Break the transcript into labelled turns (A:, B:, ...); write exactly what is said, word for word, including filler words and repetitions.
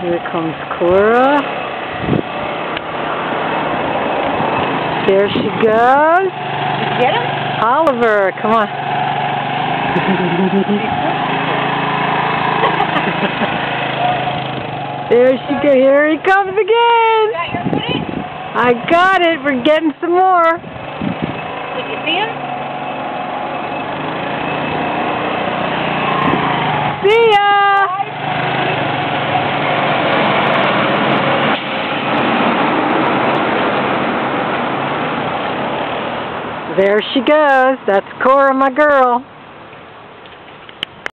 A: Here comes Cora. There she goes.
B: Did you get him?
A: Oliver, come on. There she goes. Here he comes again.
B: You got your footage?
A: I got it. We're getting some more.
B: Did you see him?
A: See ya. There she goes. That's Cora, my girl.